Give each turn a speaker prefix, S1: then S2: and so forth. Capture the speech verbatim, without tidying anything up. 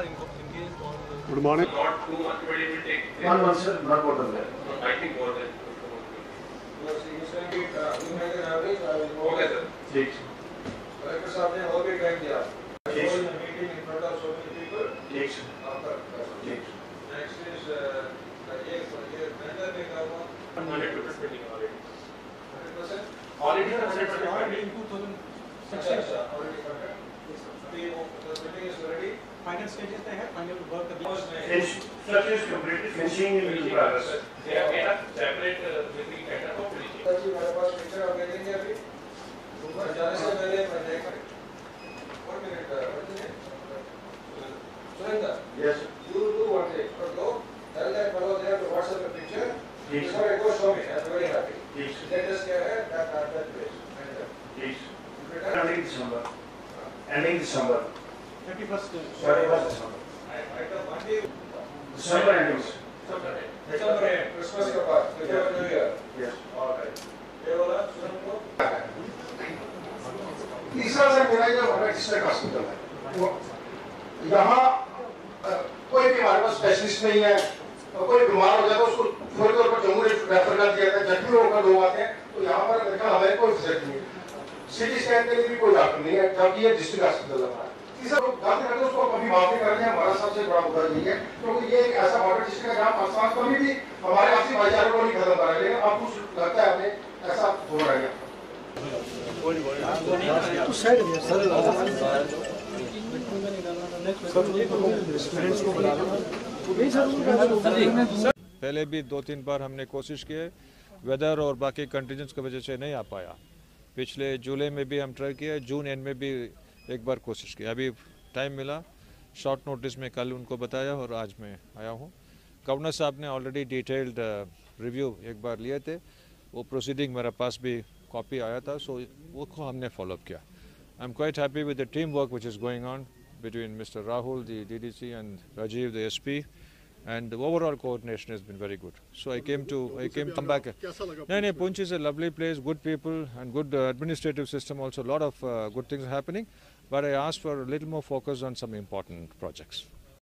S1: are engaged on.
S2: Good morning.
S3: Not too much, but it will take.
S4: One month, sir, not more than that.
S3: I think more than.
S5: You saying it, uh, you make an average, I will go.
S3: Okay, sir.
S4: ठीक.
S5: Collector साहब ने और भी time दिया.
S4: ठीक.
S5: In a meeting in front of so many people.
S4: ठीक sir.
S5: After.
S4: ठीक.
S5: Next is uh, ये ये vendor ने कहा हुआ.
S3: one hundred percent pending already.
S5: one hundred percent.
S4: Already one hundred percent
S1: Already
S4: pending.
S1: in two thousand
S5: अच्छा
S1: sixteen.
S5: अच्छा already funded. अभी वो the building is ready.
S1: Final stages they have final work.
S4: Finish. Structure is completed. Finishing in progress.
S3: They have made a separate uh, building tender for finishing.
S5: जी मेरे पास picture आप भेजेंगे अभी. ऊपर जाने से पहले मैं देख. One minute. Surendra.
S4: Yes sir.
S5: You do one thing. Go. Tell that fellow there to WhatsApp the picture.
S4: ठीक
S5: Before I go, show me. I'm very happy.
S4: ठीक sir.
S5: Let us get that that that place.
S4: ठीक sir. Ending December. Ending December.
S1: thirty-first.
S4: thirty-first December.
S5: Item one day.
S4: December ending sir.
S5: December end. Christmas के बाद. Before New Year.
S4: Yes.
S5: All right. ये वाला सुन लो.
S6: तीसरा sir मेरा ये हमारा district hospital है. यहाँ कोई भी हमारे पास स्पेशलिस्ट नहीं है. कोई बीमार हो जाता है उसको फौरी तौर पर जम्मू रेफर कर दिया जाता है. जख्मी होकर लोग आते हैं तो यहाँ पर देखा हमारे कोई फैसिलिटी नहीं है. सिटी स्कैन के लिए भी कोई डॉक्टर नहीं है जबकि ये डिस्ट्रिक्ट हॉस्पिटल है. तीसरा लोग जाते रहते हैं उसको कभी माफी कर रहे हैं. हमारा सबसे बड़ा मुद्दा यही है क्योंकि ये एक ऐसा बॉर्डर डिस्ट्रिक्ट है जहाँ पाकिस्तान कभी भी हमारे आपसी भाईचारे को नहीं खत्म कर रहे. लेकिन अब कुछ लगता है हमें ऐसा हो रहा है.
S7: पहले भी दो तीन बार हमने कोशिश की है, वेदर और बाकी कंडीशंस की वजह से नहीं आ पाया. पिछले जुलाई में भी हम ट्राई किया, जून एंड में भी एक बार कोशिश की. अभी टाइम मिला, शॉर्ट नोटिस में कल उनको बताया और आज मैं आया हूँ. गवर्नर साहब ने ऑलरेडी डिटेल्ड रिव्यू एक बार लिए थे, वो प्रोसीडिंग मेरे पास भी कॉपी आया था, सो वो को हमने फॉलोअप किया. I am quite happy with the team work which is going on between Mister Rahul, the D D C, and Rajiv, the S P, and the overall coordination has been very good. So I came to, I came come back. No, no, Poonch is a lovely place, good people, and good uh, administrative system. Also, a lot of uh, good things are happening. But I asked for a little more focus on some important projects.